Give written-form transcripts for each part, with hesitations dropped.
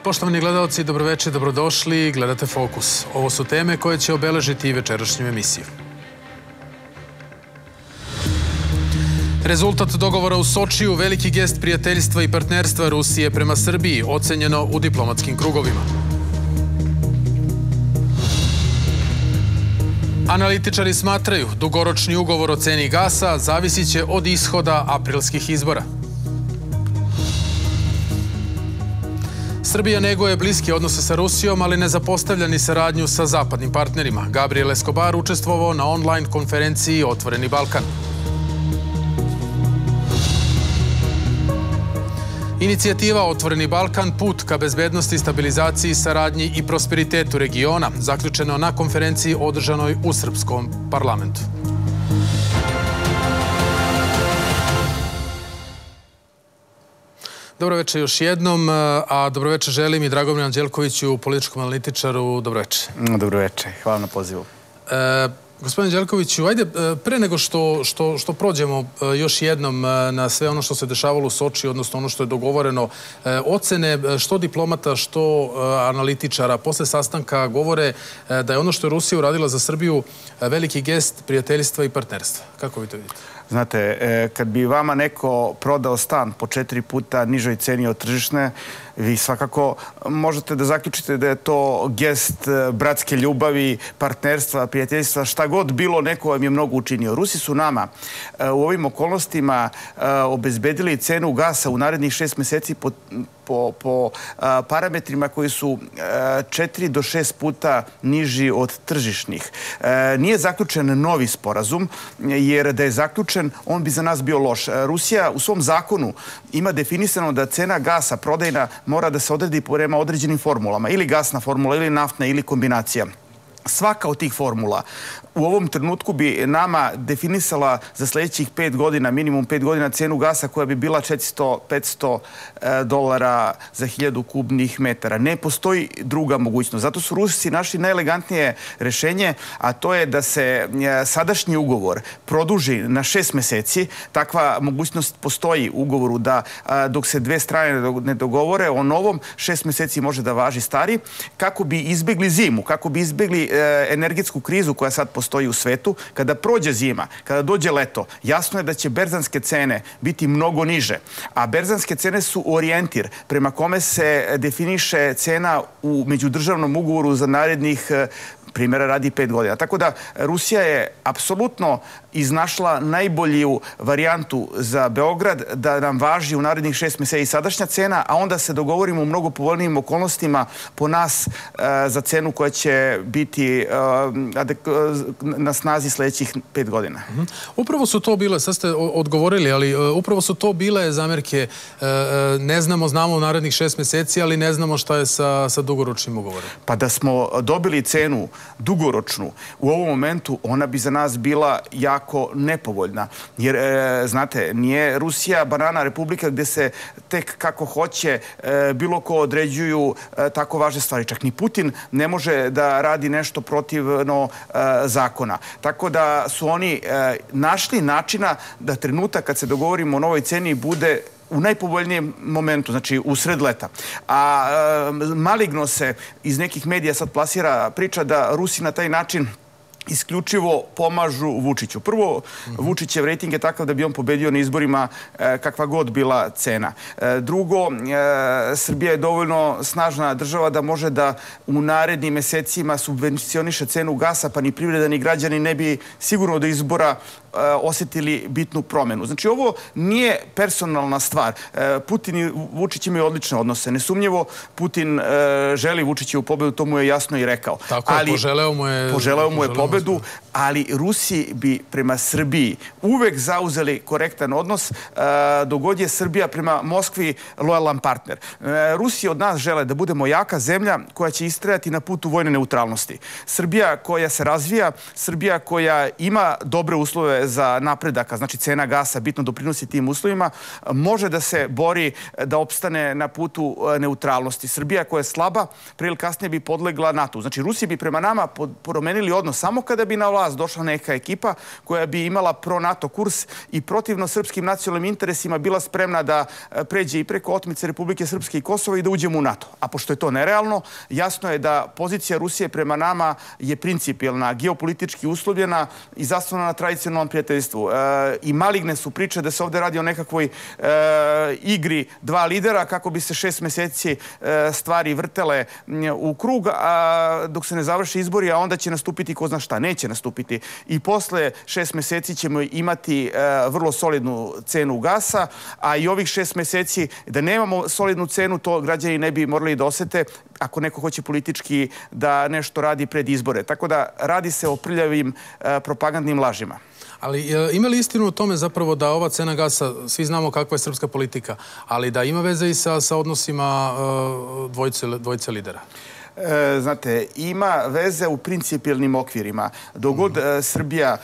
Poštovani gledalci, dobroveče, dobrodošli. Gledate Fokus. Ovo su teme koje će obeležiti večerašnju emisiju. Rezultat dogovora u Sočiju, veliki gest prijateljstva i partnerstva Rusije prema Srbiji, ocenjeno u diplomatskim krugovima. Analitičari smatraju, dugoročni ugovor o ceni gasa zavisit će od ishoda aprilskih izbora. Srbija neguje bliske odnose sa Rusijom, ali ne zapostavlja ni saradnju sa zapadnim partnerima. Gabriel Escobar učestvovao na online konferenciji Otvoreni Balkan. Inicijativa Otvoreni Balkan, put ka bezbednosti, stabilizaciji, saradnji i prosperitetu regiona, zaključeno na konferenciji održanoj u srpskom parlamentu. Dobroveče još jednom, a dobroveče želim i Dragomir Anđelkoviću, političkom analitičaru. Dobroveče. Dobroveče, hvala na pozivu. Gospodine Anđelkoviću, ajde, pre nego što prođemo još jednom na sve ono što se dešavalo u Sočiju, odnosno ono što je dogovoreno, ocene što diplomata, što analitičara posle sastanka govore da je ono što je Rusija uradila za Srbiju veliki gest prijateljstva i partnerstva. Kako vi to vidite? Znate, kad bi vama neko prodao stan po 4 puta nižoj ceni od tržišne, vi svakako možete da zaključite da je to gest bratske ljubavi, partnerstva, prijateljstva, šta god bilo, neko vam je mnogo učinio. Rusi su nama u ovim okolnostima obezbedili cenu gasa u narednih 6 meseci po parametrima koji su 4 do 6 puta niži od tržišnih. Nije zaključen novi sporazum, jer da je zaključen, on bi za nas bio loš. Rusija u svom zakonu ima definisano da cena gasa prodajna mora da se odredi prema određenim formulama. Ili gasna formula, ili naftna, ili kombinacija. Svaka od tih formula u ovom trenutku bi nama definisala za sljedećih 5 godina, minimum 5 godina, cenu gasa koja bi bila $400-500 za 1000 kubnih metara. Ne postoji druga mogućnost. Zato su Rusi našli najelegantnije rešenje, a to je da se sadašnji ugovor produži na 6 meseci. Takva mogućnost postoji u ugovoru da dok se dve strane ne dogovore o novom, 6 meseci može da važi stari, kako bi izbjegli zimu, kako bi izbjegli energetsku krizu koja sad postoji u svetu. Kada prođe zima, kada dođe leto, jasno je da će berzanske cene biti mnogo niže. A berzanske cene su orijentir prema kome se definiše cena u međudržavnom ugovoru za narednih primjera radi 5 godina. Tako da Rusija je apsolutno iznašla najbolju varijantu za Beograd da nam važi u narednih 6 meseci sadašnja cena, a onda se dogovorimo u mnogo povoljnijim okolnostima po nas za cenu koja će biti na snazi sljedećih 5 godina. Upravo su to bile, sad ste odgovorili, ali upravo su to bile zamerke. Ne znamo u narednih 6 meseci, ali ne znamo šta je sa dugoročnim ugovorom. Pa da smo dobili cenu dugoročnu, u ovom momentu ona bi za nas bila jako nepovoljna. Jer, znate, nije Rusija banana republika gdje se tek kako hoće bilo ko određuju tako važne stvari. Čak ni Putin ne može da radi nešto protivno zakona. Tako da su oni našli načina da trenutak kad se dogovorimo o novoj ceni bude u najpovoljnijem momentu, znači u sred leta. A maligno se iz nekih medija sad plasira priča da Rusi na taj način isključivo pomažu Vučiću. Prvo, Vučićev rejting je takav da bi on pobedio na izborima kakva god bila cena. Drugo, Srbija je dovoljno snažna država da može da u narednim mesecima subvencioniše cenu gasa, pa ni privreda ni građani ne bi sigurno do izbora osjetili bitnu promjenu. Znači, ovo nije personalna stvar. Putin i Vučić imaju odlične odnose. Nesumnjivo, Putin želi Vučićevu pobedu, to mu je jasno i rekao. Tako je, poželeo mu je pobedu, ali Rusi bi prema Srbiji uvek zauzeli korektan odnos dok god je Srbija prema Moskvi lojalan partner. Rusi od nas žele da budemo jaka zemlja koja će istrajati na putu vojne neutralnosti. Srbija koja se razvija, Srbija koja ima dobre uslove za napredak, znači cena gasa bitno doprinosi tim uslovima, može da se bori da opstane na putu neutralnosti. Srbija koja je slaba, prije ili kasnije bi podlegla NATO. Znači, Rusi bi prema nama promenili odnos samo kada bi na vlast došla neka ekipa koja bi imala pro-NATO kurs i protivno srpskim nacionalnim interesima bila spremna da pređe i preko otmice Republike Srpske i Kosova i da uđemo u NATO. A pošto je to nerealno, jasno je da pozicija Rusije prema nama je principijelna, geopolitički uslovljena i zasnovana na tradicionalnom prijateljstvu. I maligne su priče da se ovdje radi o nekakvoj igri dva lidera kako bi se 6 meseci stvari vrtele u krug dok se ne završi izbori, a onda će nastupiti ko zna šta. Neće nastupiti. I posle 6 meseci ćemo imati vrlo solidnu cenu gasa, a i ovih 6 meseci da nemamo solidnu cenu, to građani ne bi morali da osete ako neko hoće politički da nešto radi pred izbore. Tako da radi se o prljavim propagandnim lažima. Ali ima li istinu o tome zapravo da ova cena gasa, svi znamo kakva je srpska politika, ali da ima veze i sa odnosima dvojice lidera? Znate, ima veze u principijelnim okvirima. Dok god Srbija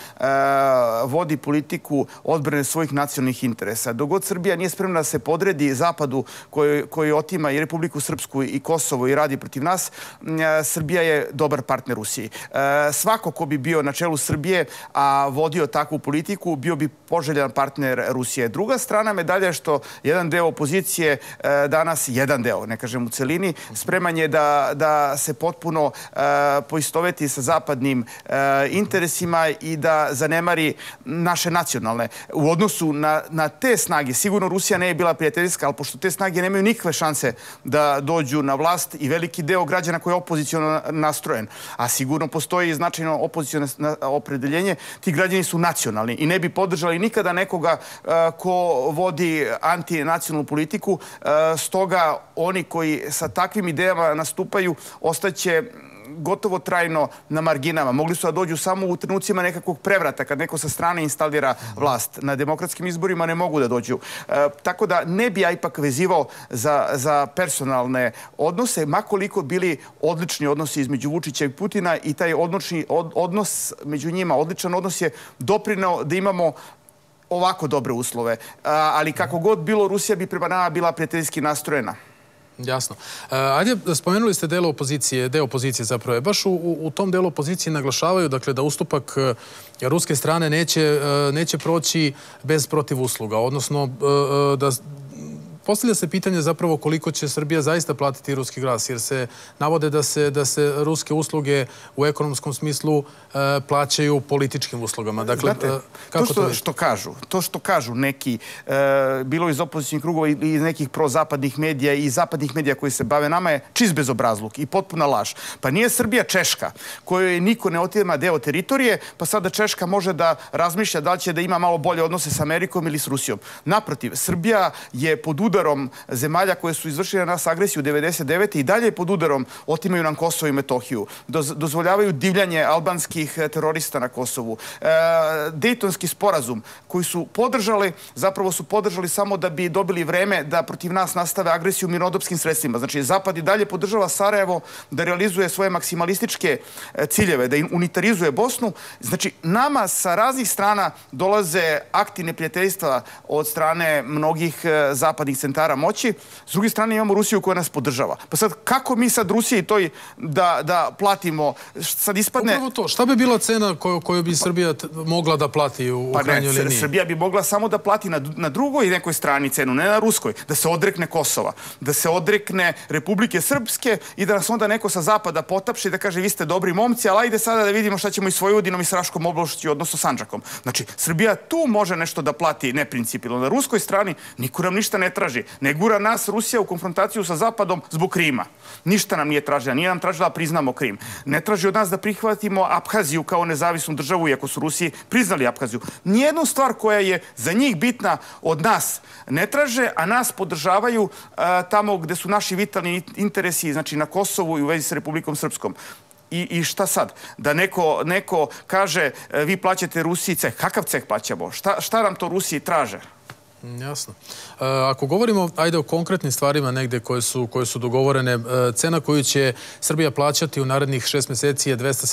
vodi politiku odbrane svojih nacionalnih interesa, dok god Srbija nije spremna da se podredi Zapadu koji otima i Republiku Srpsku i Kosovo i radi protiv nas, Srbija je dobar partner Rusiji. Svako ko bi bio na čelu Srbije, a vodio takvu politiku, bio bi poželjan partner Rusije. Druga strana medalja je što jedan deo opozicije danas, jedan deo, ne kažem u celini, spreman je da se potpuno poistoveti sa zapadnim interesima i da zanemari naše nacionalne. U odnosu na te snage, sigurno Rusija ne je bila prijateljska, ali pošto te snage nemaju nikakve šanse da dođu na vlast i veliki deo građana koji je opoziciono nastrojen, a sigurno postoji značajno opoziciono opredeljenje, ti građani su nacionalni i ne bi podržali nikada nekoga ko vodi antinacionalnu politiku. Stoga oni koji sa takvim idejama nastupaju ostaće gotovo trajno na marginama. Mogli su da dođu samo u trenucima nekakvog prevrata, kad neko sa strane instalira vlast. Na demokratskim izborima ne mogu da dođu. Tako da ne bi ja ipak vezivao za personalne odnose, makoliko bili odlični odnosi između Vučića i Putina i taj odnos među njima, odličan odnos je doprineo da imamo ovako dobre uslove. Ali kako god bilo, Rusija bi prema nama bila prijateljski nastrojena. Jasno. Ajde, spomenuli ste deo opozicije zapravo je. Baš u tom delu opozicije naglašavaju dakle, da ustupak ruske strane neće proći bez protivusluga. Odnosno, da postavlja se pitanje zapravo koliko će Srbija zaista platiti ruski gas, jer se navode da se ruske usluge u ekonomskom smislu plaćaju političkim uslugama. Dakle, to što kažu neki, bilo iz opozicijnih krugova i iz nekih prozapadnih medija i zapadnih medija koji se bave nama, je čist bezobrazluk i potpuna laž. Pa nije Srbija Češka, kojoj niko ne otima deo teritorije, pa sada Češka može da razmišlja da li će da ima malo bolje odnose s Amerikom ili s Rusijom. Naprotiv, Srbija je pod udarom zemalja koje su izvršile na nas agresiju 1999. i dalje pod udarom otimaju nam Kosovo i Metohiju. Dozvoljavaju divljanje albanskih terorista na Kosovu. Dejtonski sporazum koji su podržali, zapravo su podržali samo da bi dobili vreme da protiv nas nastave agresiju mirnodopskim sredstvima. Znači, Zapad i dalje podržava Sarajevo da realizuje svoje maksimalističke ciljeve, da unitarizuje Bosnu. Znači, nama sa raznih strana dolaze akti neprijateljstva od strane mnogih zapadnih centara moći. S druge strane imamo Rusiju koja nas podržava. Pa sad, kako mi sad Rusiji toj da platimo? Sad ispadne... Upravo to. Šta bi bila cena koju bi Srbija mogla da plati u krajnjoj liniji? Srbija bi mogla samo da plati na drugoj nekoj strani cenu, ne na ruskoj. Da se odrekne Kosova, da se odrekne Republike Srpske i da nas onda neko sa zapada potapše i da kaže vi ste dobri momci, ali ajde sada da vidimo šta ćemo i s Vojvodinom i s Raškom oblašću, odnosno Sandžakom. Znači, Srbija tu može nešto da plati neprincipijelno. Na ruskoj strani niko nam ništa ne traži. Ne gura nas Rusija u konfrontaciju sa Zapadom zbog Krima. Ništa nam nije tražila. Nije nam tražila da priznamo Krim. Ne traži od nas da prihvatimo Abhaziju kao nezavisnu državu, iako su Rusiji priznali Abhaziju. Nijednu stvar koja je za njih bitna od nas ne traže, a nas podržavaju tamo gde su naši vitalni interesi, znači na Kosovu i u vezi sa Republikom Srpskom. I šta sad? Da neko kaže vi plaćate Rusiji ceh. Kakav ceh plaćamo? Šta nam to Rusiji traže? Jasno. Ako govorimo, ajde, o konkretnim stvarima negde koje su dogovorene, cena koju će Srbija plaćati u narednih 6 meseci je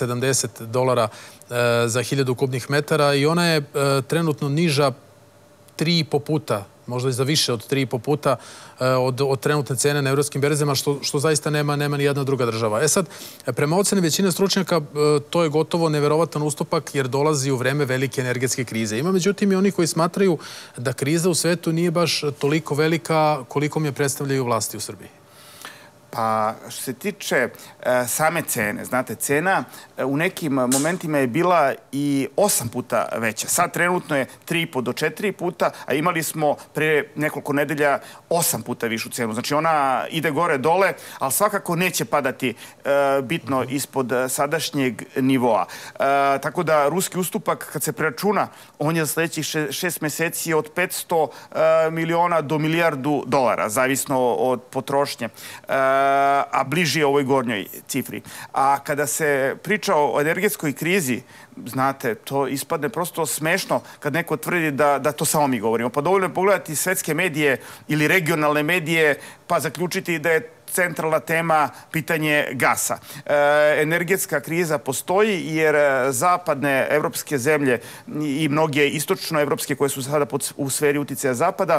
$270 za 1000 kubnih metara i ona je trenutno niža 3,5 puta možda i za više od 3,5 puta od trenutne cene na evropskim berzama, što zaista nema ni jedna druga država. E sad, prema oceni većine stručnjaka, to je gotovo neverovatan ustupak jer dolazi u vreme velike energetske krize. Ima međutim i oni koji smatraju da kriza u svetu nije baš toliko velika koliko mi je predstavljaju vlasti u Srbiji. Pa, što se tiče same cene, znate, cena u nekim momentima je bila i 8 puta veća. Sad trenutno je 3,5 do 4 puta, a imali smo pre nekoliko nedelja 8 puta višu cenu. Znači, ona ide gore-dole, ali svakako neće padati bitno ispod sadašnjeg nivoa. Tako da, ruski ustupak, kad se preračuna, on je za sledećih 6 meseci od 500 miliona do milijardu dolara, zavisno od potrošnje, a bliži je ovoj gornjoj cifri. A kada se priča o energetskoj krizi, znate, to ispadne prosto smešno kad neko tvrdi da to samo mi govorimo. Pa dovoljno je pogledati svetske medije ili regionalne medije pa zaključiti da je centralna tema pitanje gasa. Energetska kriza postoji jer zapadne evropske zemlje i mnoge istočnoevropske koje su sada u sferi uticaja Zapada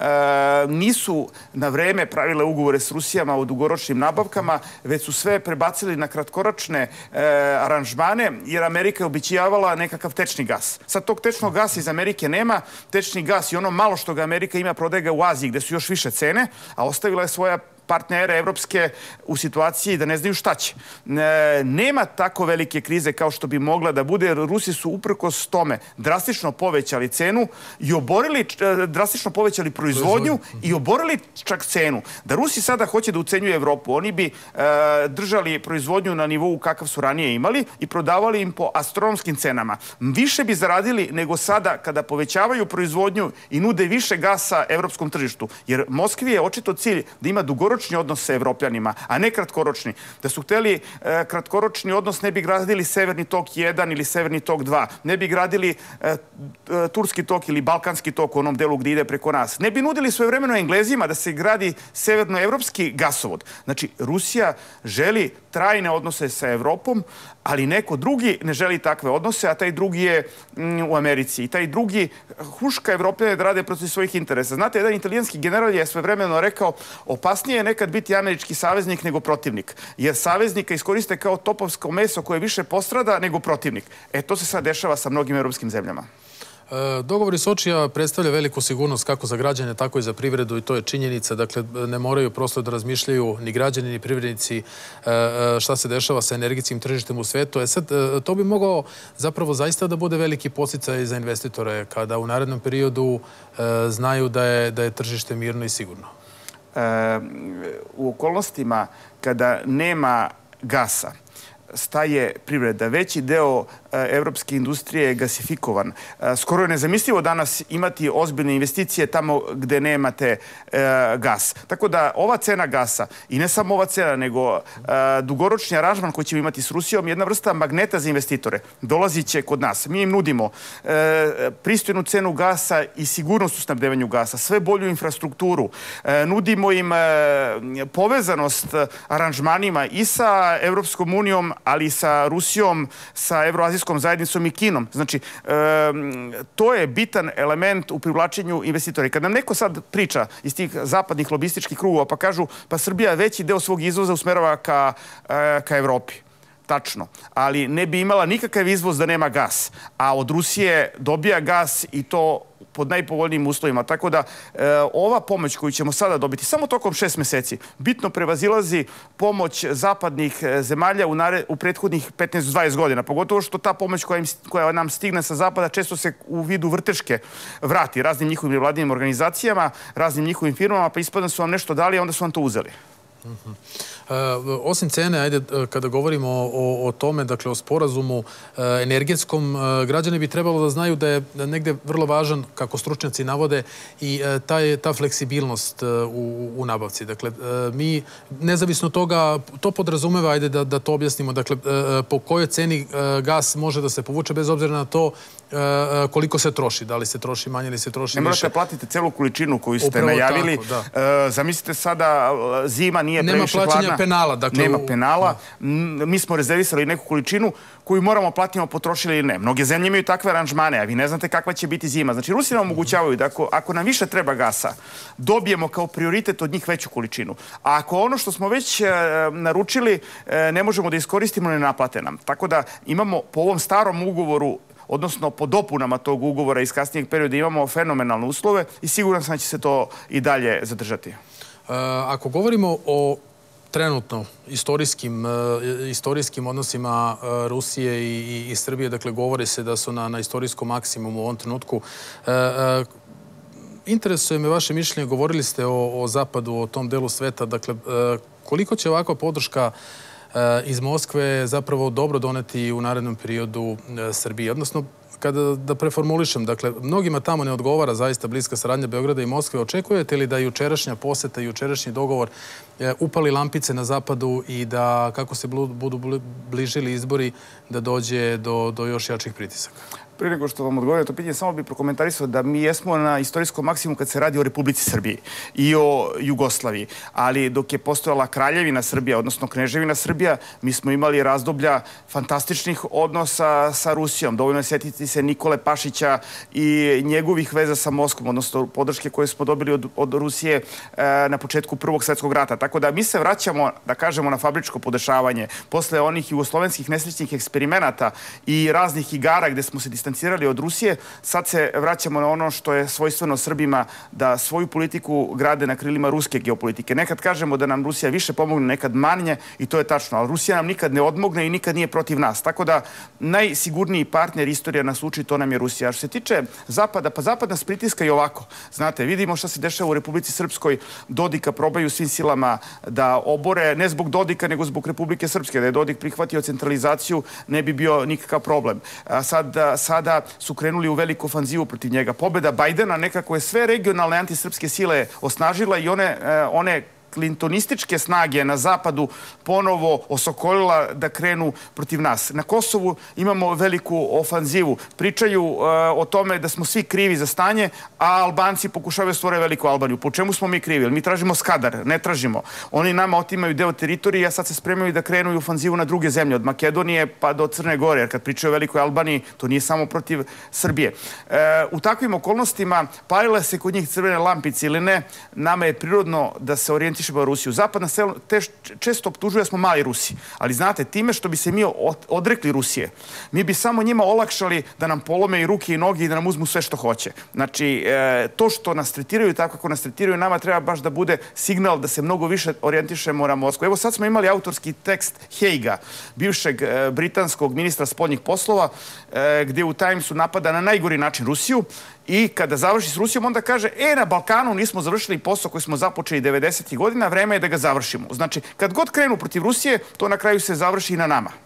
nisu na vreme pravile ugovore s Rusijama o dugoročnim nabavkama, već su sve prebacili na kratkoročne aranžmane jer Amerika je obećavala nekakav tečni gas. Sad tog tečnog gasa iz Amerike nema. Tečni gas i ono malo što ga Amerika ima prodaje ga u Aziji gde su još više cene, a ostavila je svoja partnere evropske u situaciji da ne znaju šta će. Nema tako velike krize kao što bi mogla da bude, jer Rusi su uprkos tome drastično povećali cenu i drastično povećali proizvodnju i oborili čak cenu. Da Rusi sada hoće da ucenjuju Evropu, oni bi držali proizvodnju na nivou kakav su ranije imali i prodavali im po astronomskim cenama. Više bi zaradili nego sada kada povećavaju proizvodnju i nude više gasa evropskom tržištu. Jer Moskvi je očito cilj da ima dugoročni odnos sa Evropljanima, a ne kratkoročni. Da su hteli kratkoročni odnos, ne bi gradili Severni tok 1 ili Severni tok 2. Ne bi gradili Turski tok ili Balkanski tok u onom delu gdje ide preko nas. Ne bi nudili svojevremeno Englezima da se gradi severnoevropski gasovod. Znači, Rusija želi trajne odnose sa Evropom, ali neko drugi ne želi takve odnose, a taj drugi je u Americi. I taj drugi huška Evropljane da rade protiv svojih interesa. Znate, jedan italijanski general je svojevremeno rekao opasnije je nekad biti američki saveznik nego protivnik. Jer saveznika iskoriste kao topovsko meso koje više postrada nego protivnik. To se sad dešava sa mnogim evropskim zemljama. Dogovor iz Sočija predstavlja veliku sigurnost kako za građane, tako i za privredu i to je činjenica. Dakle, ne moraju prosto da razmišljaju ni građani, ni privrednici šta se dešava sa energetskim tržištem u svetu. Sad, to bi mogao zapravo zaista da bude veliki podsticaj za investitore kada u narednom periodu znaju da je tržište mirno i sigurno. U okolnostima kada nema gasa, staje privreda. Veći deo evropske industrije je gasifikovan. Skoro je nezamislivo danas imati ozbiljne investicije tamo gde nemate gas. Tako da ova cena gasa, i ne samo ova cena, nego dugoročni aranžman koji ćemo imati s Rusijom, je jedna vrsta magneta za investitore. Dolazit će kod nas. Mi im nudimo pristojnu cenu gasa i sigurnost u snabdevanju gasa, sve bolju infrastrukturu. Nudimo im povezanost aranžmanima i sa Evropskom unijom, ali i sa Rusijom, sa Evroazijskom zajednicom i Kinom. Znači, to je bitan element u privlačenju investitora. I kad nam neko sad priča iz tih zapadnih lobističkih krugova pa kažu pa Srbija veći deo svog izvoza usmerava ka Evropi. Tačno. Ali ne bi imala nikakav izvoz da nema gas. A od Rusije dobija gas i to pod najpovoljnijim uslovima. Tako da ova pomoć koju ćemo sada dobiti samo tokom 6 meseci bitno prevazilazi pomoć zapadnih zemalja u prethodnih 15-20 godina. Pogotovo što ta pomoć koja nam stigne sa zapada često se u vidu vrteške vrati raznim njihovim nevladinim organizacijama, raznim njihovim firmama, pa ispadne su vam nešto dali, a onda su vam to uzeli. Osim cene, ajde, kada govorimo o tome, dakle o sporazumu energetskom, građani bi trebalo da znaju da je negde vrlo važan, kako stručnjaci navode, i ta fleksibilnost u nabavci. Dakle, mi, nezavisno toga, to podrazumeva, ajde da to objasnimo, dakle, po kojoj ceni gas može da se povuče bez obzira na to koliko se troši. Da li se troši manje ili se troši više. Ne morate platiti celu količinu koju ste najavili. Zamislite sada, zima nije nije previše hladna. Nema plaćanja penala. Nema penala. Mi smo rezervisali neku količinu koju moramo platiti, potrošili ili ne. Mnoge zemlje imaju takve aranžmane, a vi ne znate kakva će biti zima. Znači, Rusi nam omogućavaju da ako nam više treba gasa, dobijemo kao prioritet od njih veću količinu. A ako ono što smo već naručili ne možemo da iskoristimo, ne naplate nam. Tako da imamo po ovom starom ugovoru, odnosno po dopunama tog ugovora iz kasnijeg perioda, imamo fenomenalne uslove i siguran sam da će se to i dalje zadržati. Ako govorimo o trenutno istorijskim odnosima Rusije i Srbije, dakle, govori se da su na istorijskom maksimumu u ovom trenutku. Interesuje me vaše mišljenje, govorili ste o Zapadu, o tom delu sveta, dakle, koliko će ovakva podrška iz Moskve zapravo dobro doneti u narednom periodu Srbije? Odnosno, da preformulišem, dakle, mnogima tamo ne odgovara zaista bliska saradnja Beograda i Moskve. Očekujete li da jučerašnja poseta i jučerašnji dogovor upali lampice na Zapadu i da, kako se budu bližili izbori, da dođe do još jačih pritisaka? Prije nego što vam odgovorim na to pitanje, samo bih prokomentarisao da mi jesmo na istorijskom maksimumu kad se radi o Republici Srbiji i o Jugoslaviji. Ali dok je postojala Kraljevina Srbija, odnosno Kneževina Srbija, mi smo imali razdoblja fantastičnih odnosa sa Rusijom. Dovoljno je sjetiti se Nikole Pašića i njegovih veza sa Moskvom, odnosno podrške koje smo dobili od Rusije na početku Prvog svjetskog rata. Tako da mi se vraćamo, da kažemo, na fabričko podešavanje. Posle onih jugoslovenskih nesrećnih eksperimenata i raznih igara gde smo se distancirali od Rusije, sad se vraćamo na ono što je svojstveno Srbima, da svoju politiku grade na krilima ruske geopolitike. Nekad kažemo da nam Rusija više pomogne, nekad manje, i to je tačno, ali Rusija nam nikad ne odmogne i nikad nije protiv nas. Tako da najsigurniji partner, istorija nas uči, to nam je Rusija. A što se tiče Zapada, pa Zapad nas pritiska i ovako. Znate, vidimo šta se dešava u Republici Srpskoj. Dodika probaju svim silama da obore, ne zbog Dodika, nego zbog Republike Srpske. Da je Dodik prihvatio centralizaciju, ne bi bio nikakav problem. Sada su krenuli u veliku ofanzivu protiv njega. Pobjeda Bajdena nekako je sve regionalne antisrpske sile osnažila i one klintonističke snage na zapadu ponovo osokolila da krenu protiv nas. Na Kosovu imamo veliku ofanzivu. Pričaju o tome da smo svi krivi za stanje, a Albanci pokušavaju stvore veliku Albaniju. Po čemu smo mi krivi? Mi tražimo Skadar, ne tražimo. Oni nama otimaju deo teritorije, a sad se spremaju da krenu u ofanzivu na druge zemlje, od Makedonije pa do Crne Gore, jer kad pričaju o velikoj Albaniji, to nije samo protiv Srbije. U takvim okolnostima palile se kod njih crvene lampice ili ne, nama je prirodno da se orijentišemo Rusiju. Zapad nas često optužuje da smo mali Rusi. Ali znate, time što bi se mi odrekli Rusije, mi bi samo njima olakšali da nam polome i ruke i noge i da nam uzmu sve što hoće. Znači, to što nas tretiraju tako kako nas tretiraju, nama treba baš da bude signal da se mnogo više orijentišemo na Moskvu. Evo sad smo imali autorski tekst Heiga, bivšeg britanskog ministra spoljnih poslova, gdje u Timesu napada na najgori način Rusiju. I kada završi s Rusijom, onda kaže, na Balkanu nismo završili posao koji smo započeli 90. godina, vreme je da ga završimo. Znači, kad god krenu protiv Rusije, to na kraju se završi i na nama.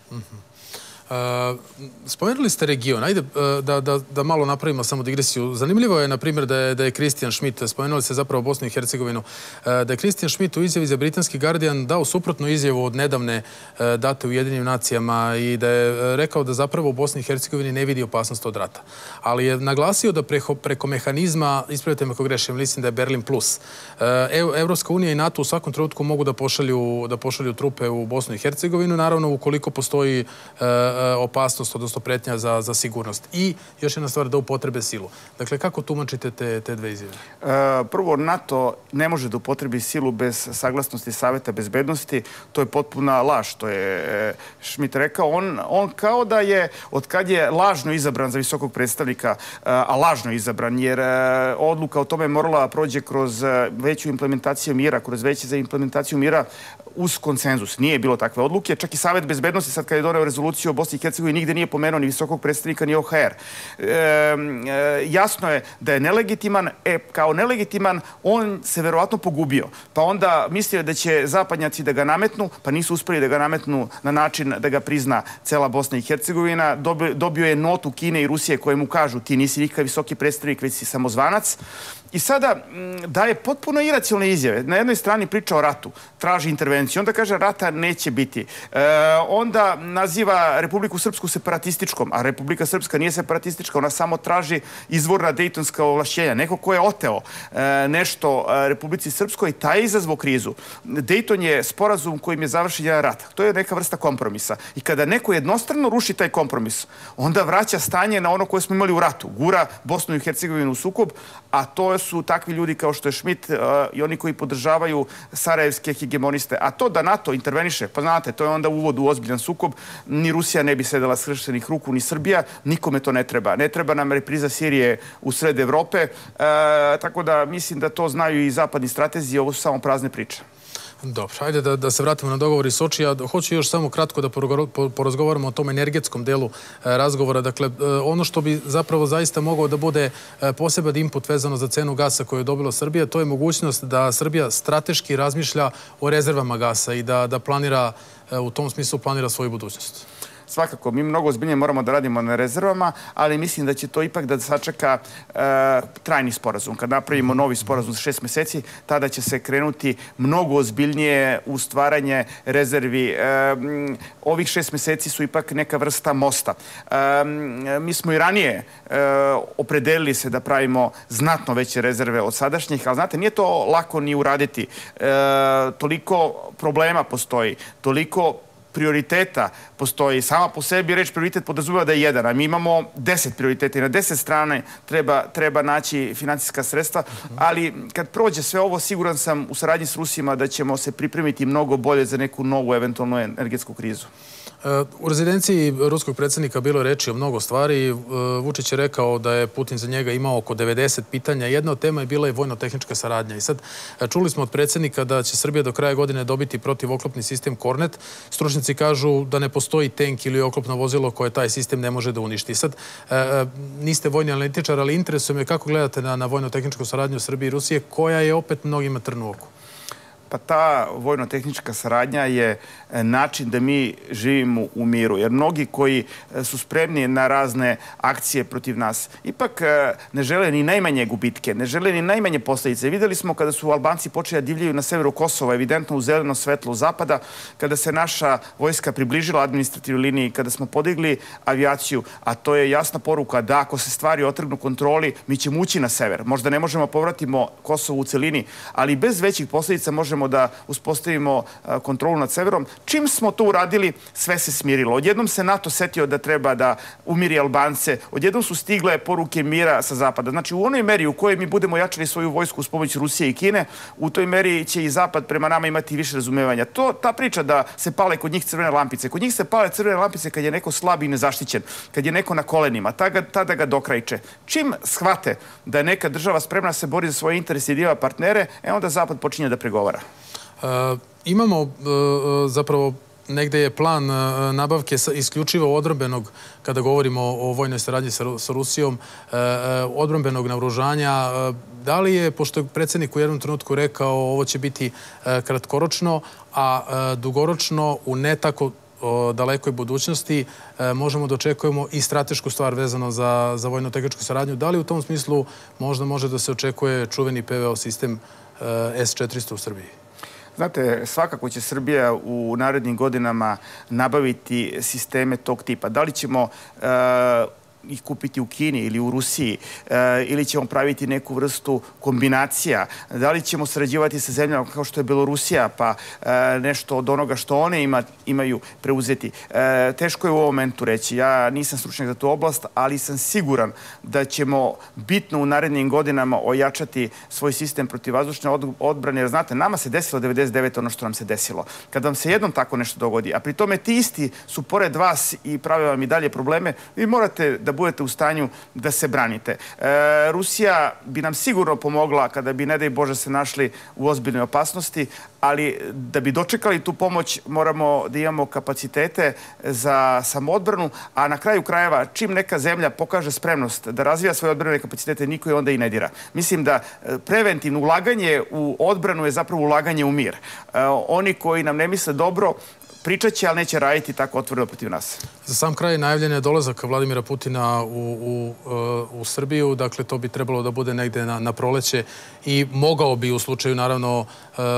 Spomenuli ste region. Ajde da malo napravimo samo digresiju. Zanimljivo je, na primjer, da je Christian Schmidt, spomenuli ste zapravo Bosnu i Hercegovinu, da je Christian Schmidt u izjavi za britanski Guardian dao suprotnu izjavu od nedavne date u Ujedinjenim nacijama i da je rekao da zapravo u Bosni i Hercegovini ne vidi opasnost od rata. Ali je naglasio da preko mehanizma, ispravite me ako grešim, mislim da je Berlin plus, Evropska unija i NATO u svakom trenutku mogu da pošalju trupe u Bosnu i Hercegovinu, naravno ukoliko postoji opasnost, odnosno pretnja za sigurnost. I još jedna stvar, da upotrebe silu. Dakle, kako tumačite te dve izjave? Prvo, NATO ne može da upotrebi silu bez saglasnosti Saveta bezbednosti. To je potpuna laž, što je Schmidt rekao. On kao da je, od kad je lažno izabran za visokog predstavnika, a lažno izabran, jer odluka o tome morala prođe kroz veću implementaciju mira, kroz veće za implementaciju mira uz konsenzus. Nije bilo takve odluke. Čak i Savet bezbednosti, sad kad je doneo rezoluciju o Bosni i Hercegovini, nigde nije pomenuo ni visokog predstavnika, ni OHR. Jasno je da je nelegitiman. Kao nelegitiman, on se verovatno pogubio. Pa onda mislio da će zapadnjaci da ga nametnu, pa nisu uspeli da ga nametnu na način da ga prizna cela Bosna i Hercegovina. Dobio je notu Kine i Rusije koje mu kažu, ti nisi nikakav visoki predstavnik, već si samozvanac. I sada daje potpuno iracionalne izjave. Na jednoj strani priča o ratu, traži intervenciju, onda kaže rata neće biti. Onda naziva Republiku Srpsku separatističkom, a Republika Srpska nije separatistička, ona samo traži izvorna dejtonska ovlašćenja. Neko ko je oteo nešto Republici Srpskoj, taj je izazvao krizu. Dejton je sporazum kojim je završen jedan rat. To je neka vrsta kompromisa. I kada neko jednostrano ruši taj kompromis, onda vraća stanje na ono koje smo imali u ratu. Gura Bosnu i Hercegovinu u sukob, a to su takvi ljudi kao što je Schmidt i oni koji podržavaju sarajevske hegemoniste. A to da NATO interveniše, pa znate, to je onda uvod u ozbiljan sukob. Ni Rusija ne bi sedela skrštenih ruku, ni Srbija. Nikome to ne treba. Ne treba nam repriza Sirije u sred Evrope. Tako da mislim da to znaju i zapadni stratezi. Ovo su samo prazne priče. Dobro, ajde da se vratimo na dogovor iz Sočija. Hoću još samo kratko da porazgovaramo o tom energetskom delu razgovora. Dakle, ono što bi zapravo zaista mogao da bude poseban input vezano za cenu gasa koju je dobila Srbija, to je mogućnost da Srbija strateški razmišlja o rezervama gasa i da planira, u tom smislu planira svoju budućnost. Svakako, mi mnogo ozbiljnije moramo da radimo na rezervama, ali mislim da će to ipak da sačeka trajni sporazum. Kad napravimo novi sporazum za 6 meseci, tada će se krenuti mnogo ozbiljnije u stvaranje rezervi. Ovih 6 meseci su ipak neka vrsta mosta. Mi smo i ranije opredelili se da pravimo znatno veće rezerve od sadašnjih, ali znate, nije to lako ni uraditi. Toliko problema postoji, toliko prioriteta postoji. Sama po sebi reč prioritet podrazumeva da je jedan, a mi imamo 10 prioriteta i na 10 strane treba naći finansijska sredstva, ali kad prođe sve ovo, siguran sam u saradnji s Rusima da ćemo se pripremiti mnogo bolje za neku novu eventualnu energetsku krizu. U rezidenciji ruskog predsjednika bilo je reči o mnogo stvari. Vučić je rekao da je Putin za njega imao oko 90 pitanja. Jedna od tema je bila i vojno-tehnička saradnja. I sad čuli smo od predsjednika da će Srbija do kraja godine dobiti protivoklopni sistem Kornet. Stručnjaci kažu da ne postoji tank ili oklopno vozilo koje taj sistem ne može da uništi. Sad, niste vojni analitičar, ali interesuje me kako gledate na vojno-tehničku saradnju Srbije i Rusije, koja je opet mnogima trn u oku. Pa ta vojno-tehnička saradnja je način da mi živimo u miru. Jer mnogi koji su spremni na razne akcije protiv nas ipak ne žele ni najmanje gubitke, ne žele ni najmanje posljedice. Videli smo kada su Albanci počeli da divljaju na severu Kosova, evidentno u zeleno svetlo zapada, kada se naša vojska približila administrativnoj liniji, kada smo podigli avijaciju, a to je jasna poruka da ako se stvari otrgnu kontroli, mi ćemo ući na sever. Možda ne možemo povratimo Kosovo u celini, ali bez većih posljedica možemo da uspostavimo kontrolu nad severom. Čim smo to uradili, sve se smirilo. Odjednom se NATO setio da treba da umiri Albance. Odjednom su stigle poruke mira sa zapada. Znači, u onoj meri u kojoj mi budemo jačali svoju vojsku uz pomoć Rusije i Kine, u toj meri će i zapad prema nama imati više razumevanja. Ta priča da se pale kod njih crvene lampice. Kod njih se pale crvene lampice kad je neko slab i nezaštićen, kad je neko na kolenima. Tada ga dokrajče. Čim shvate da je neka država spremna da se bori za svoje interese i dijela partnere, onda zapad počinje da pregovara. Imamo zapravo negde je plan nabavke isključivo odbrambenog, kada govorimo o vojnoj saradnji sa Rusijom, odbrambenog naoružanja. Da li je, pošto je predsjednik u jednom trenutku rekao ovo će biti kratkoročno, a dugoročno u ne tako dalekoj budućnosti možemo da očekujemo i stratešku stvar vezano za vojno-tehničku saradnju. Da li u tom smislu možda može da se očekuje čuveni PVO sistem S-400 u Srbiji? Znate, svakako će Srbija u narednim godinama nabaviti sisteme tog tipa. Da li ćemo ih kupiti u Kini ili u Rusiji ili ćemo praviti neku vrstu kombinacija. Da li ćemo sarađivati sa zemljama kao što je Belorusija pa nešto od onoga što one imaju preuzeti. Teško je u ovom momentu reći. Ja nisam stručnjak za tu oblast, ali sam siguran da ćemo bitno u narednim godinama ojačati svoj sistem protivvazdušne odbrane. Jer znate, nama se desilo 99 ono što nam se desilo. Kad vam se jednom tako nešto dogodi, a pri tome ti isti su pored vas i prave vam i dalje probleme, vi morate da budete u stanju da se branite. Rusija bi nam sigurno pomogla kada bi, ne daj Bože, se našli u ozbiljnoj opasnosti, ali da bi dočekali tu pomoć moramo da imamo kapacitete za samoodbranu, a na kraju krajeva čim neka zemlja pokaže spremnost da razvija svoje odbrane kapacitete, niko je onda i ne dira. Mislim da preventivno ulaganje u odbranu je zapravo ulaganje u mir. Oni koji nam ne misle dobro pričat će, ali neće raditi tako otvoreno protiv nas. Za sam kraj najavljen je dolazak Vladimira Putina u Srbiju, dakle to bi trebalo da bude negde na proleće i mogao bi u slučaju naravno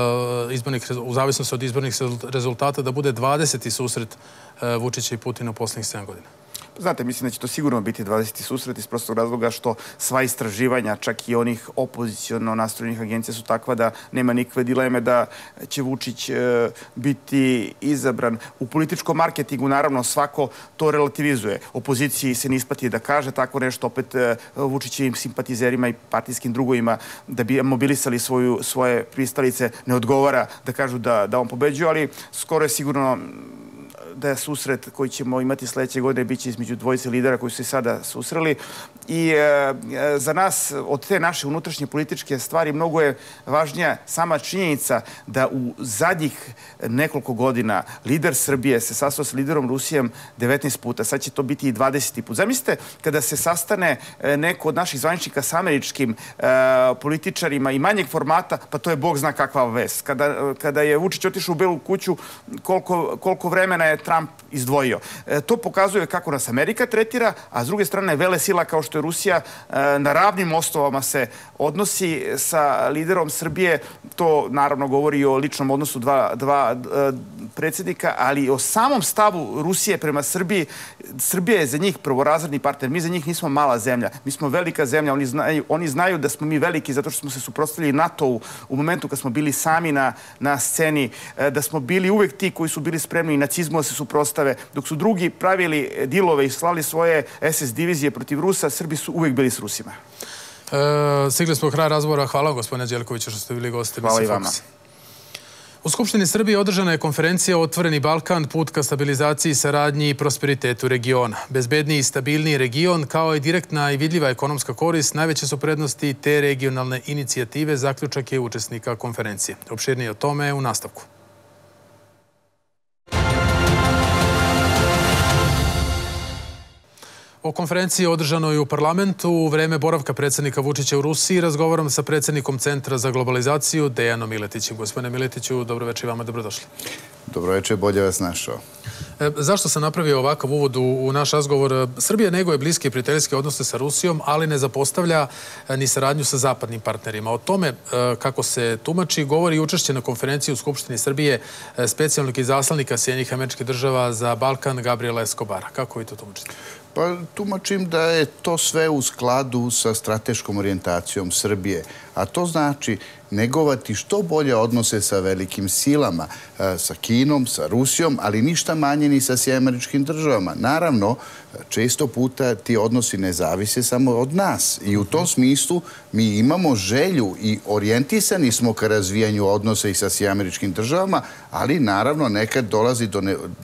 u zavisnosti od izbornih rezultata da bude 20. susret Vučića i Putina u posljednjih 7 godina. Znate, mislim da će to sigurno biti 20. susret iz prostog razloga što sva istraživanja, čak i onih opoziciono nastrojenih agencija su takva da nema nikakve dileme da će Vučić biti izabran. U političkom marketingu, naravno, svako to relativizuje. Opoziciji se ne isplati da kaže tako nešto, opet Vučićevim simpatizerima i partijskim drugovima da bi mobilisali svoje pristalice ne odgovara da kažu da on pobeđuje, ali skoro je sigurno da je susret koji ćemo imati sljedeće godine biće između dvojice lidera koji su se sada susreli. I za nas od te naše unutrašnje političke stvari mnogo je važnija sama činjenica da u zadnjih nekoliko godina lider Srbije se sastao s liderom Rusijem 19 puta. Sad će to biti i 20. put. Zamislite kada se sastane neko od naših zvaničnika s američkim političarima i manjeg formata, pa to je Bog zna kakva vest. Kada je Vučić otišao u Belu kuću, koliko vremena je Trump izdvojio. To pokazuje kako nas Amerika tretira, a s druge strane velesila kao što je Rusija na ravnim osnovama se odnosi sa liderom Srbije. To naravno govori o ličnom odnosu dva predsjednika, ali i o samom stavu Rusije prema Srbiji. Srbija je za njih prvorazredni partner. Mi za njih nismo mala zemlja. Mi smo velika zemlja. Oni znaju da smo mi veliki zato što smo se suprotstavili NATO-u u momentu kad smo bili sami na sceni, da smo bili uvek ti koji su bili spremni i nacizmu da se suprotstave. Dok su drugi pravili dilove i slali svoje SS divizije protiv Rusa, Srbi su uvek bili s Rusima. Stigli smo kraja razgovora. Hvala gospodine Đelkoviću što ste bili gosti. Hvala i vama. U Skupštini Srbije održana je konferencija Otvoreni Balkan, put ka stabilizaciji, saradnji i prosperitetu regiona. Bezbedniji i stabilniji region, kao i direktna i vidljiva ekonomska korist, najveće su prednosti te regionalne inicijative, zaključak je učesnika konferencije. Opširnije o tome u nastavku. O konferenciji održanoj u parlamentu u vreme boravka predsjednika Vučića u Rusiji razgovaram sa predsjednikom Centra za globalizaciju Dejanom Miletićem. Gospodine Miletiću, dobro večer i vama, dobrodošli. Dobro večer, bolje vas našao. Zašto sam napravio ovakav uvod u naš razgovor? Srbija neguje bliske i prijateljske odnose sa Rusijom, ali ne zapostavlja ni saradnju sa zapadnim partnerima. O tome kako se tumači govori i učešće na konferenciji u Skupštini Srbije specijalnog izaslanika Sjedinjenih Američkih Država za Balkan Gabriela Escobara. Kako vi to tumačite? Pa tumačim da je to sve u skladu sa strateškom orijentacijom Srbije, a to znači negovati što bolje odnose sa velikim silama, sa Kinom, sa Rusijom, ali ništa manje ni sa Sjedinjenim Američkim Državama. Naravno, često puta ti odnosi ne zavise samo od nas i u tom smislu mi imamo želju i orijentisani smo ka razvijanju odnosa i sa Sjedinjenim Američkim Državama, ali naravno nekad dolazi do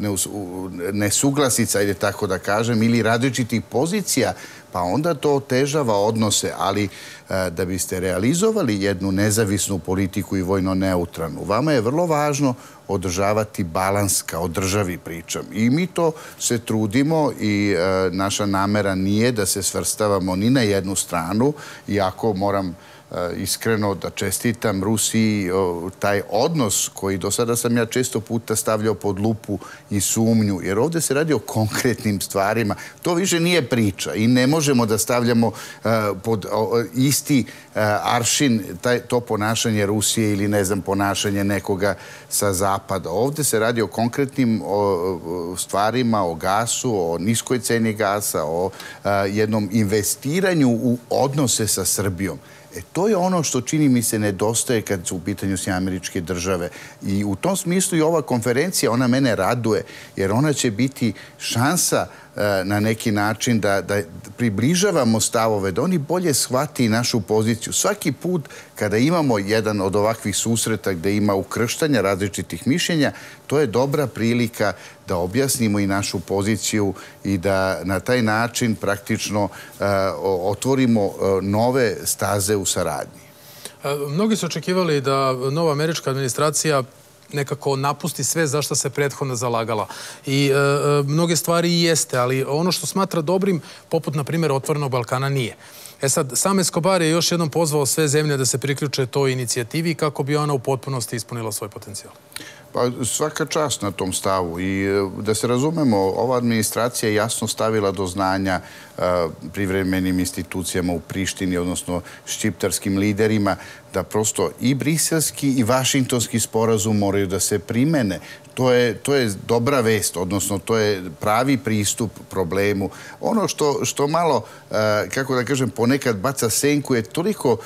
nesuglasica, ili tako da kažem, ili različitih pozicija, pa onda to otežava odnose, ali da biste realizovali jednu nezavisnu politiku i vojno neutralnu, vama je vrlo važno održavati balans kao državi, pričam. I mi to se trudimo i naša namera nije da se svrstavamo ni na jednu stranu, iako moram iskreno da čestitam Rusiji taj odnos koji do sada sam ja često puta stavljao pod lupu i sumnju, jer ovdje se radi o konkretnim stvarima. To više nije priča i ne možemo da stavljamo pod isti aršin to ponašanje Rusije ili, ne znam, ponašanje nekoga sa zapada. Ovdje se radi o konkretnim stvarima, o gasu, o niskoj ceni gasa, o jednom investiranju u odnose sa Srbijom. To je ono što čini mi se nedostaje kad su u pitanju Sjedinjene Američke Države. I u tom smislu i ova konferencija, ona mene raduje, jer ona će biti šansa na neki način da približavamo stavove, da oni bolje shvati našu poziciju. Svaki put kada imamo jedan od ovakvih susreta gde ima ukrštanja različitih mišljenja, to je dobra prilika da objasnimo i našu poziciju i da na taj način praktično otvorimo nove staze u saradnji. Mnogi su očekivali da nova američka administracija nekako napusti sve za što se prethodno zalagala. I mnoge stvari i jeste, ali ono što smatra dobrim, poput, na primjer, Otvorenog Balkana, nije. Sad, sam Escobar je još jednom pozvao sve zemlje da se priključe toj inicijativi kako bi ona u potpunosti ispunila svoj potencijal. Pa svaka čast na tom stavu i da se razumemo, ova administracija je jasno stavila do znanja privremenim institucijama u Prištini, odnosno ščiptarskim liderima, da prosto i briselski i vašingtonski sporazum moraju da se primene. To je dobra vest, odnosno to je pravi pristup problemu. Ono što malo, kako da kažem, ponekad baca senku je toliko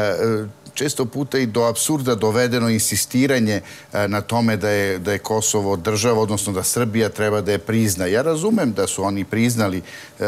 često puta i do apsurda dovedeno insistiranje na tome da je Kosovo država, odnosno da Srbija treba da je prizna. Ja razumem da su oni priznali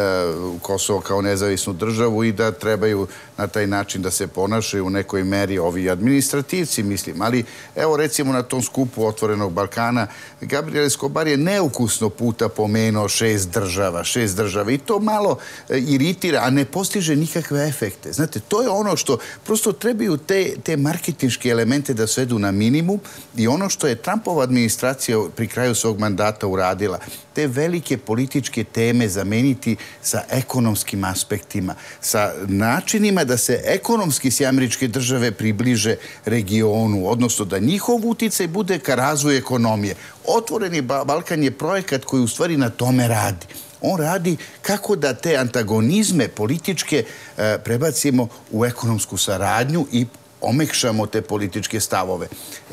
Kosovo kao nezavisnu državu i da trebaju na taj način da se ponašaju u nekoj meri ovi administrativci, mislim. Ali evo recimo na tom skupu Otvorenog Balkana Gabriel Escobar je neukusno puta pomenuo 6 država i to malo iritira, a ne postiže nikakve efekte. Znate, to je ono što prosto trebaju te marketinške elemente da svedu na minimum i ono što je Trumpova administracija pri kraju svog mandata uradila, te velike političke teme zameniti sa ekonomskim aspektima, sa načinima da se ekonomski Sjedinjene Američke Države približe regionu, odnosno da njihov uticaj bude ka razvoju ekonomije. Otvoreni Balkan je projekat koji u stvari na tome radi. On radi kako da te antagonizme političke prebacimo u ekonomsku saradnju i omekšamo te političke stavove.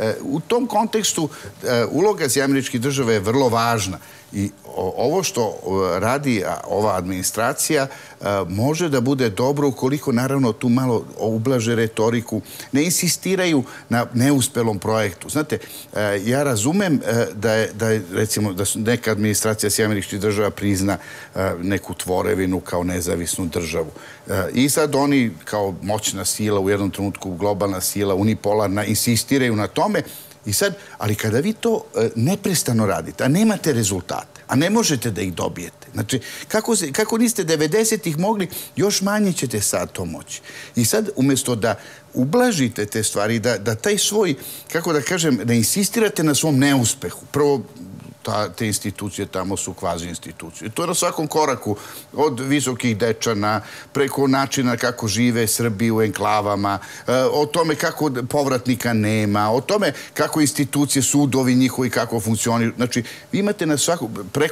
U tom kontekstu uloga Sjedinjenih Američkih Država je vrlo važna i ovo što radi ova administracija može da bude dobro ukoliko naravno tu malo ublaže retoriku, ne insistiraju na neuspelom projektu. Znate, ja razumem da je recimo da neka administracija Sjedinjenih Američkih Država prizna neku tvorevinu kao nezavisnu državu. I sad oni kao moćna sila, u jednom trenutku globalna sila, unipolarna, insistiraju na tome. I sad, ali kada vi to neprestano radite, a nemate rezultate, a ne možete da ih dobijete, znači, kako niste 90-ih mogli, još manje ćete sad to moći. I sad, umjesto da ublažite te stvari, da taj svoj, kako da kažem, da insistirate na svom neuspehu, prvo, te institucije tamo su kvazi institucije. To je na svakom koraku, od visokih dečana, preko načina kako žive Srbi u enklavama, o tome kako povratnika nema, o tome kako institucije, sudovi njihovi, kako funkcionišu. Znači, vi imate na svaku,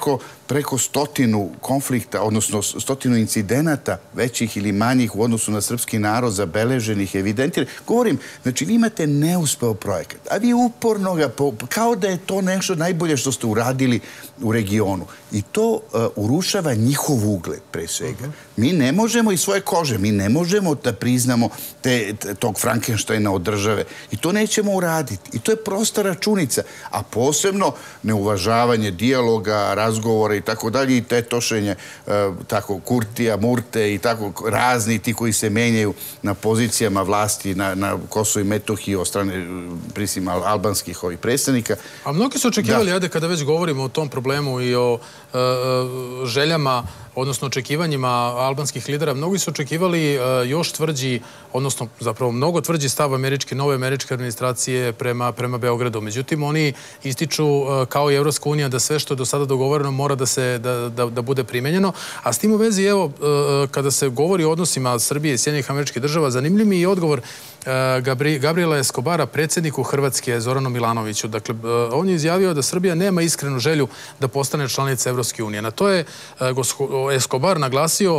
preko 100 konflikta, odnosno 100 incidenata, većih ili manjih u odnosu na srpski narod, zabeleženih, evidentiranih. Govorim, znači, vi imate neuspeo projekat, a vi uporno ga, kao da je to nešto najbolje što ste uradili u regionu. I to urušava njihov ugled, pre svega. Mi ne možemo iz svoje kože, mi ne možemo da priznamo tog Frankensteina od države. I to nećemo uraditi. I to je prosta računica. A posebno neuvažavanje dijaloga, razgovora i tako dalje i tetošenje tako Kurtija, Murte i tako razni ti koji se menjaju na pozicijama vlasti na Kosovo i Metohiji od strane prisim albanskih ovih predstavnika. A mnogi su očekivali, ajde, kada već govorimo o tom problemu i o željama, odnosno očekivanjima albanskih lidera, mnogi su očekivali još tvrđi, odnosno zapravo mnogo tvrđi stav nove američke administracije prema Beogradu. Međutim, oni ističu, kao i Evropska unija, da sve što je do sada dogovoreno mora da bude primenjeno. A s tim u vezi, evo, kada se govori o odnosima Srbije i Sjedinjenih Američkih Država, zanimljiv mi je odgovor Gabriela Escobara, predsjedniku Hrvatske, Zoranu Milanoviću. Dakle, on je izjavio da Srbija nema iskrenu želju da postane članica Evropske unije. Na to je Escobar naglasio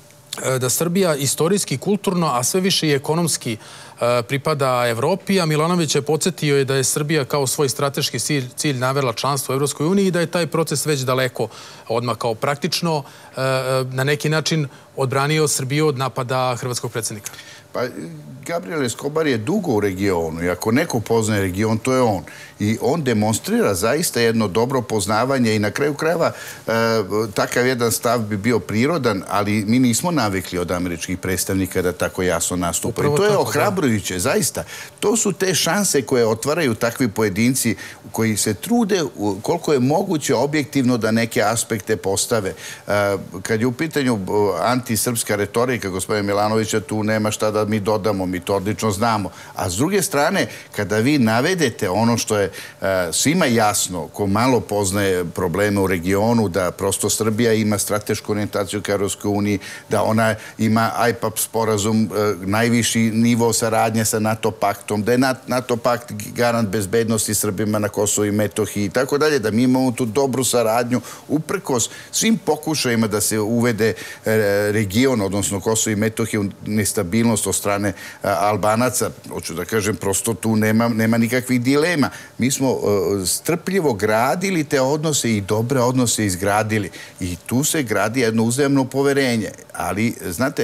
da Srbija istorijski, kulturno, a sve više i ekonomski pripada Evropi, a Milanović je podsjetio da je Srbija kao svoj strateški cilj navela članstvo u Evropskoj uniji i da je taj proces već daleko odmakao. Praktično, na neki način odbranio Srbiju od napada hrvatskog predsjednika. Pa, Gabriel Escobar je dugo u regionu i ako neko poznaje region, to je on. I on demonstrira zaista jedno dobro poznavanje i na kraju krajeva takav jedan stav bi bio prirodan, ali mi nismo navikli od američkih predstavnika da tako jasno nastupaju. To je ohrabrujuće, zaista. To su te šanse koje otvaraju takvi pojedinci koji se trude koliko je moguće objektivno da neke aspekte postave. Kad je u pitanju antisrpska retorika gospodina Milanovića, tu nema šta da mi dodamo, mi to odlično znamo. A s druge strane, kada vi navedete ono što je svima jasno, ko malo poznaje probleme u regionu, da prosto Srbija ima stratešku orijentaciju ka Evropskoj uniji, da ona ima IPAP sporazum, najviši nivo saradnje saradnja sa NATO paktom, da je NATO pakt garant bezbednosti Srbima na Kosovu i Metohiji i tako dalje, da mi imamo tu dobru saradnju uprkos svim pokušajima da se uvede region, odnosno Kosovo i Metohiju, nestabilnost od strane Albanaca. Hoću da kažem, prosto tu nema nikakvih dilema. Mi smo strpljivo gradili te odnose i dobre odnose izgradili. I tu se gradi jedno uzajamno poverenje. Ali, znate,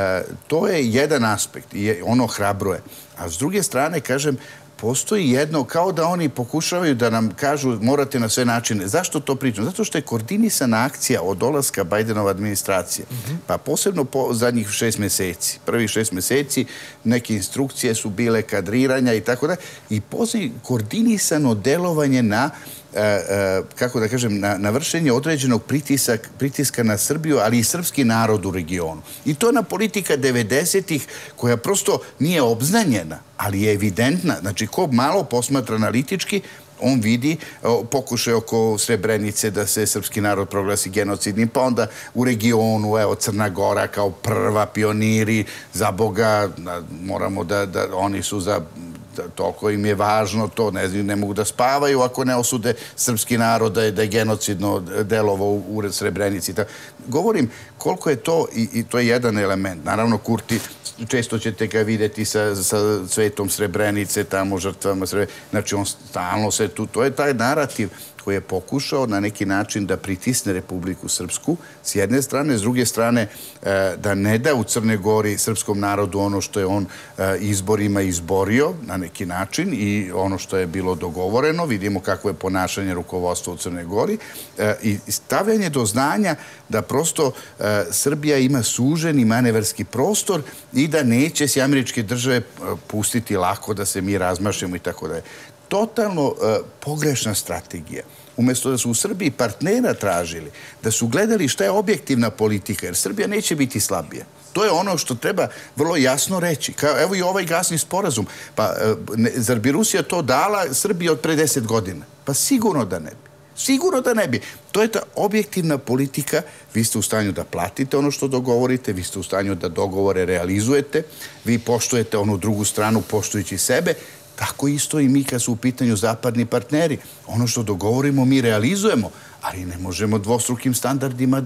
to je jedan aspekt i ono hrabruje. A s druge strane, kažem, postoji jedno, kao da oni pokušavaju da nam kažu morate na sve načine. Zašto to pričam? Zato što je koordinisana akcija od dolaska Bajdenove administracije. Pa posebno po zadnjih 6 meseci. Prvih 6 meseci neke instrukcije su bile kadriranja i tako da. I postoji koordinisano delovanje na kako da kažem, na vršenje određenog pritiska na Srbiju, ali i srpski narod u regionu. I to je ona politika 90-ih koja prosto nije obznanjena, ali je evidentna. Znači, ko malo posmatra analitički, on vidi pokušaj oko Srebrenice da se srpski narod proglasi genocidnim, pa onda u regionu, evo, Crna Gora kao prva pioniri, za Boga, moramo da oni su za toliko im je važno to, ne mogu da spavaju ako ne osude srpski narod da je genocidno delovo u Srebrenici. Govorim koliko je to, i to je jedan element. Naravno, Kurti, često ćete ga vidjeti sa cvetom Srebrenice, tamo žrtvama Srebrenice. Znači, on stalno se tu, to je taj narativ koji je pokušao na neki način da pritisne Republiku Srpsku s jedne strane, s druge strane da ne da u Crne Gori srpskom narodu ono što je on izborima izborio na neki način i ono što je bilo dogovoreno. Vidimo kako je ponašanje rukovodstva u Crne Gori i stavljanje do znanja da prosto Srbija ima suženi manevarski prostor i da neće se Američke države pustiti lako da se mi razmašemo i tako dalje. Totalno pogrešna strategija. Umjesto da su u Srbiji partnera tražili, da su gledali šta je objektivna politika, jer Srbija neće biti slabija. To je ono što treba vrlo jasno reći. Evo i ovaj gasni sporazum. Pa, zar bi Rusija to dala Srbiji od pre 10 godina? Pa sigurno da ne bi. Sigurno da ne bi. To je ta objektivna politika. Vi ste u stanju da platite ono što dogovorite, vi ste u stanju da dogovore realizujete, vi poštujete onu drugu stranu poštujući sebe. Tako isto i mi kad su u pitanju zapadni partneri. Ono što dogovorimo mi realizujemo, ali ne možemo dvostrukim standardima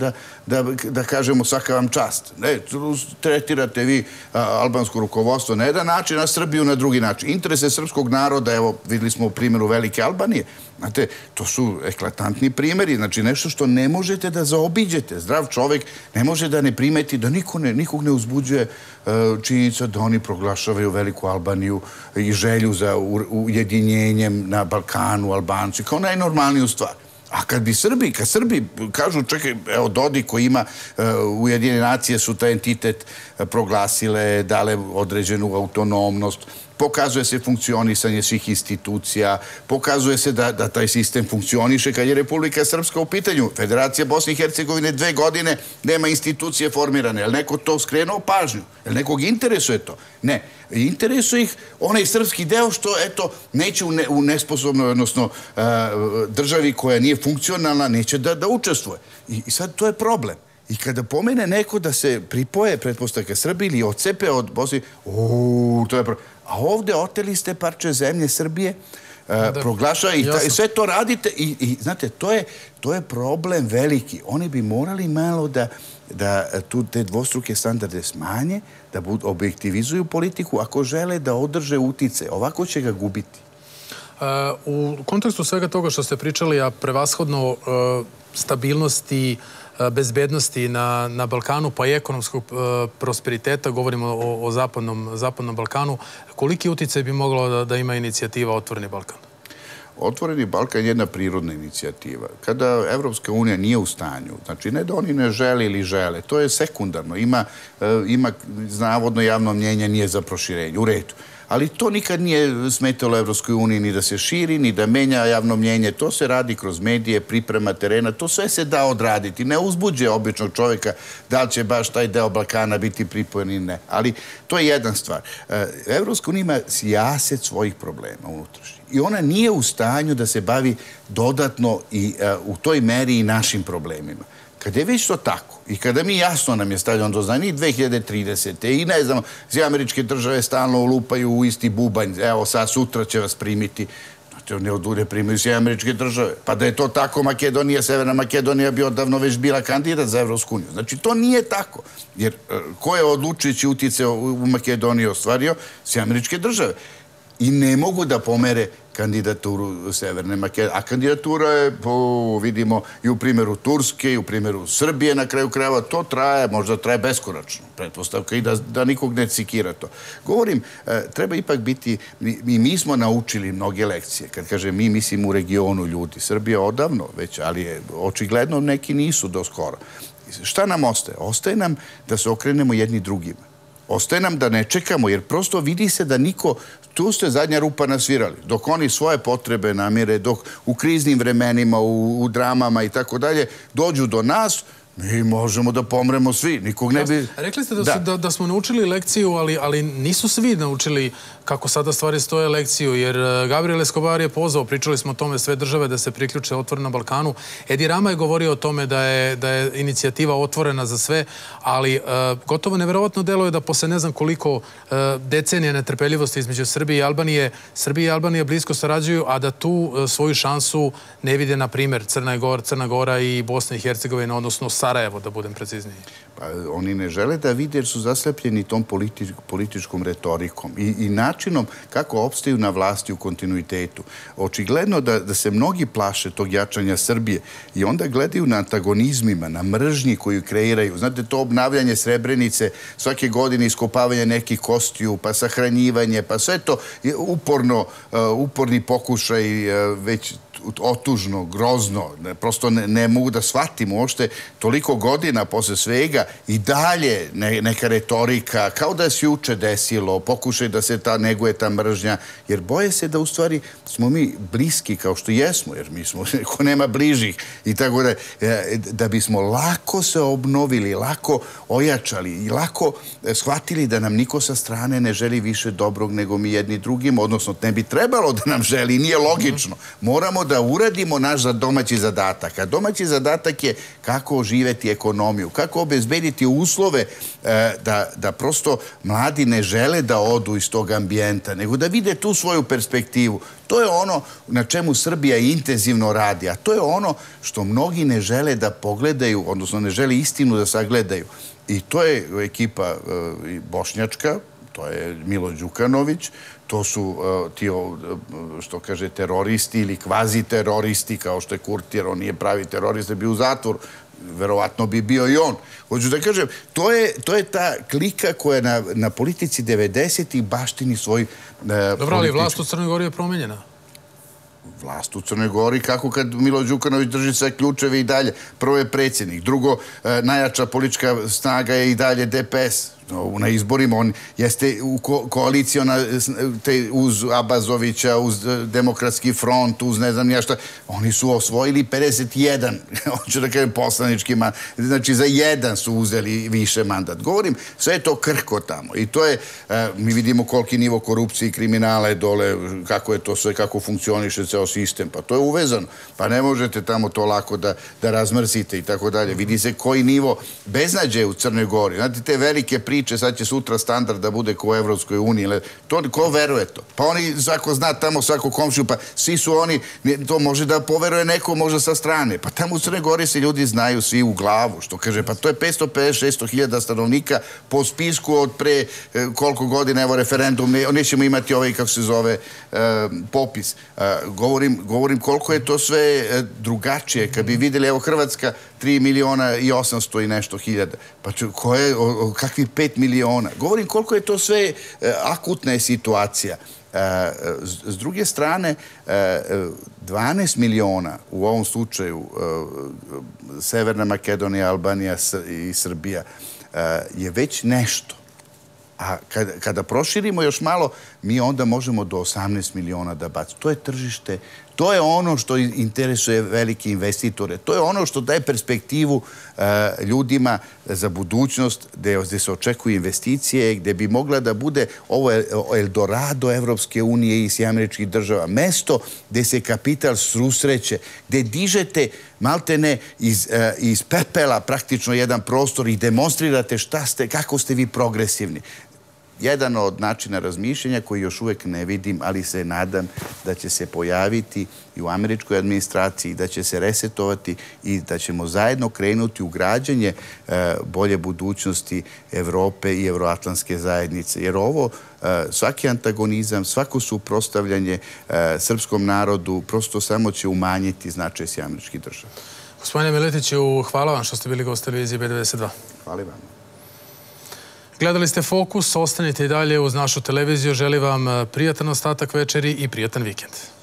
da kažemo svaka vam čast. Ne, tretirate vi albansko rukovodstvo na jedan način, a Srbiju na drugi način. Interese srpskog naroda, evo, vidjeli smo u primjeru Velike Albanije. Znate, to su eklatantni primjeri, znači nešto što ne možete da zaobiđete. Zdrav čovjek ne može da ne primeti, da nikog ne uzbuđuje činjenica da oni proglašavaju Veliku Albaniju i želju za ujedinjenjem na Balkanu, Albanci, kao najnormalniju stvar. A kad Srbi kažu, čekaj, evo Dodik koji ima Ujedinjene nacije su taj entitet proglasile, dale određenu autonomnost, pokazuje se funkcionisanje svih institucija, pokazuje se da taj sistem funkcioniše kad je Republika Srpska u pitanju. Federacija Bosne i Hercegovine 2 godine nema institucije formirane. Je li neko to skrenuo pažnju? Je li nekog interesuje to? Ne. Interesuje ih onaj srpski deo što, eto, neće u nesposobnoj, odnosno državi koja nije funkcionalna, neće da učestvuje. I sad to je problem. I kada pomene neko da se pripoje pretpostavka Srbiji ili odcepe od Bosne, to je problem. A ovdje oteli ste parče zemlje Srbije, proglašava i sve to radite i znate, to je problem veliki. Oni bi morali malo da te dvostruke standarde smanje, da objektivizuju politiku ako žele da održe utice. Ovako će ga gubiti. U kontekstu svega toga što ste pričali, a prevashodno stabilnosti, bezbednosti na Balkanu, pa i ekonomskog prosperiteta, govorimo o zapadnom Balkanu, koliki uticaj bi moglo da ima inicijativa Otvoreni Balkan? Otvoreni Balkan je jedna prirodna inicijativa. Kada Evropska unija nije u stanju, znači ne da oni ne žele ili žele, to je sekundarno. Ima navodno javno mnjenje nije za proširenje, u redu. Ali to nikad nije smetalo Evropskoj uniji ni da se širi, ni da menja javno mnjenje. To se radi kroz medije, priprema terena, to sve se da odraditi. Ne uzbuđuje običnog čovjeka da li će baš taj deo Balkana biti pripojen ili ne. Ali to je jedna stvar. Evropska unija ima sijaset svojih problema unutrašnjih. I ona nije u stanju da se bavi dodatno i u toj meri i našim problemima. Kada je već to tako i kada mi jasno nam je stavljeno do znanja i 2030. i ne znam, sve američke države stalno ulupaju u isti bubanj, evo sad sutra će vas primiti, ne odulje primaju sve američke države. Pa da je to tako, Makedonija, Severna Makedonija bi odavno već bila kandidat za Evropsku uniju. Znači, to nije tako. Jer ko je odlučujući utjecaj u Makedoniji ostvario? Sve američke države. I ne mogu da pomere kandidaturu Severne Makedonije. A kandidatura je, vidimo, i u primjeru Turske, i u primjeru Srbije na kraju krajeva. To traje, možda traje beskonačno. Pretpostavka i da nikog ne cikira to. Govorim, treba ipak biti, mi smo naučili mnoge lekcije. Kad kažem mi, mislim u regionu ljudi. Srbija odavno već, ali očigledno neki nisu do skoro. Šta nam ostaje? Ostaje nam da se okrenemo jedni drugima. Ostaje nam da ne čekamo, jer prosto vidi se da niko, tu ste zadnja rupa nasvirali, dok oni svoje potrebe namire, dok u kriznim vremenima, u dramama i tako dalje, dođu do nas, mi možemo da pomremo svi, nikog ne bi... Rekli ste da smo naučili lekciju, ali nisu svi naučili kako sada stvari stoje lekciju, jer Gabriel Escobar je pozvao, pričali smo o tome, sve države da se priključe Otvorenom Balkanu. Edi Rama je govorio o tome da je inicijativa otvorena za sve, ali gotovo neverovatno deluje da posle ne znam koliko decenija netrpeljivosti između Srbije i Albanije, Srbija i Albanija blisko sarađuju, a da tu svoju šansu ne vide, na primjer, Crna Gora i Bosna i Hercegovina, odnosno Sarajevo, da budem precizniji. Pa oni ne žele da vide jer su zaslepljeni tom političkom retorikom i načinom kako opstaju na vlasti u kontinuitetu. Očigledno da se mnogi plaše tog jačanja Srbije i onda gledaju na antagonizmima, na mržnji koju kreiraju. Znate, to obnavljanje Srebrenice, svake godine iskopavanje nekih kostiju, pa sahranjivanje, pa sve to je uporni pokušaj već otužno, grozno, prosto ne mogu da shvatim uopšte toliko godina posle svega i dalje neka retorika, kao da se juče desilo, pokušaj da se neguje ta mržnja, jer boje se da u stvari smo mi bliski kao što jesmo, jer mi smo, ko nema bližih i tako da bismo lako se obnovili, lako ojačali i lako shvatili da nam niko sa strane ne želi više dobrog nego mi jedni drugim, odnosno ne bi trebalo da nam želi, nije logično. Moramo da uradimo naš domaći zadatak. A domaći zadatak je kako oživeti ekonomiju, kako obezbediti uslove da prosto mladi ne žele da odu iz tog ambijenta, nego da vide tu svoju perspektivu. To je ono na čemu Srbija intenzivno radi, a to je ono što mnogi ne žele da pogledaju, odnosno ne žele istinu da sagledaju. I to je ekipa bošnjačka, to je Milo Đukanović, to su ti, što kaže, teroristi ili kvazi teroristi, kao što je Kurti, jer on nije pravi terorist, da bi u zatvoru. Verovatno bi bio i on. Hoću da kažem, to je ta klika koja na politici 90-ih baštini svoj... Dobro, ali vlast u Crnoj Gori je promenjena. Vlast u Crnoj Gori, kako kad Milo Đukanović drži sve ključeve i dalje. Prvo je predsjednik, drugo, najjača politička snaga je i dalje DPS. Na izborima, on jeste u koaliciji uz Abazovića, uz Demokratski front, uz ne znam ja šta. Oni su osvojili 51, hoću da kažem poslaničkima, znači za jedan su uzeli više mandat. Govorim, sve je to krhko tamo i to je, mi vidimo koliki nivo korupcije i kriminala je dole, kako je to sve, kako funkcioniše ceo sistem, pa to je uvezano, pa ne možete tamo to lako da razmrsite i tako dalje. Vidi se koji nivo beznađe u Crnoj Gori. Znate, te velike priče, sad će sutra standard da bude ko u Evropskoj uniji. Ko veruje to? Pa oni, svako zna tamo svako komšiju, pa svi su oni, to može da poveruje neko možda sa strane. Pa tamo u Crnoj Gori se ljudi znaju svi u glavu, što kaže, pa to je 550-600 hiljada stanovnika po spisku od pre koliko godina, evo referendum, nećemo imati ovaj, kako se zove, popis. Govorim koliko je to sve drugačije. Kad bi videli, evo Hrvatska, 3.800.000 i nešto hiljada. Pa kakvi 5 miliona? Govorim koliko je to sve akutna je situacija. S druge strane, 12 miliona u ovom slučaju Severna Makedonija, Albanija i Srbija je već nešto. A kada proširimo još malo, mi onda možemo do 18 miliona da bacimo. To je tržište To je ono što interesuje velike investitore. To je ono što daje perspektivu ljudima za budućnost, gde se očekuju investicije, gde bi mogla da bude ovo Eldorado Evropske unije i Sjedinjenih Država. Mesto gde se kapital susreće, gde dižete maltene iz pepela praktično jedan prostor i demonstrirate kako ste vi progresivni. Jedan od načina razmišljanja koji još uvek ne vidim, ali se nadam da će se pojaviti i u američkoj administraciji, da će se resetovati i da ćemo zajedno krenuti u građenje bolje budućnosti Evrope i evroatlantske zajednice. Jer ovo, svaki antagonizam, svako suprotstavljanje srpskom narodu prosto samo će umanjiti značaj Sjedinjenih Država. Gospodine Miletiću, hvala vam što ste bili gost televizije B92. Hvala vam. Gledali ste Fokus, ostanite i dalje uz našu televiziju. Želim vam prijatan ostatak večeri i prijatan vikend.